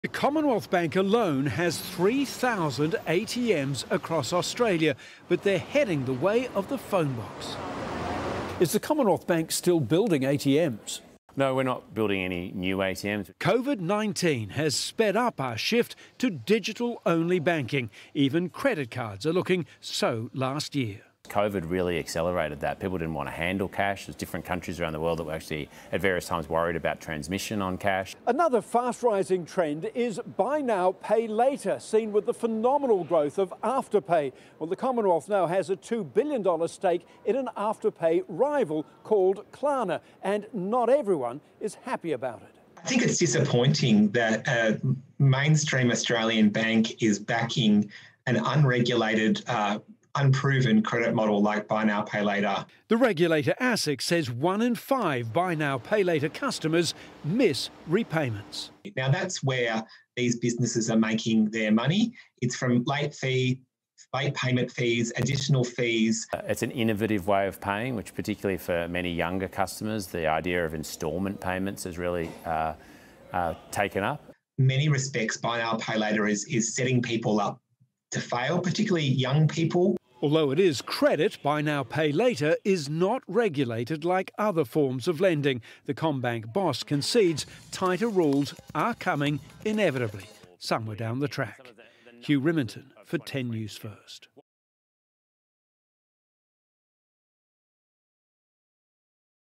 The Commonwealth Bank alone has 3,000 ATMs across Australia, but they're heading the way of the phone box. Is the Commonwealth Bank still building ATMs? No, we're not building any new ATMs. COVID-19 has sped up our shift to digital-only banking. Even credit cards are looking so last year. COVID really accelerated that. People didn't want to handle cash. There's different countries around the world that were actually at various times worried about transmission on cash. Another fast-rising trend is buy now, pay later, seen with the phenomenal growth of Afterpay. Well, the Commonwealth now has a $2 billion stake in an Afterpay rival called Klarna, and not everyone is happy about it. I think it's disappointing that a mainstream Australian bank is backing an unregulated unproven credit model like buy now, pay later. The regulator ASIC says 1 in 5 buy now, pay later customers miss repayments. Now that's where these businesses are making their money. It's from late payment fees, additional fees. It's an innovative way of paying, which particularly for many younger customers, the idea of instalment payments is really taken up. In many respects, buy now, pay later is setting people up to fail, particularly young people. Although it is credit, buy now, pay later is not regulated like other forms of lending. The CommBank boss concedes tighter rules are coming inevitably, somewhere down the track. Hugh Riminton for 10 News First.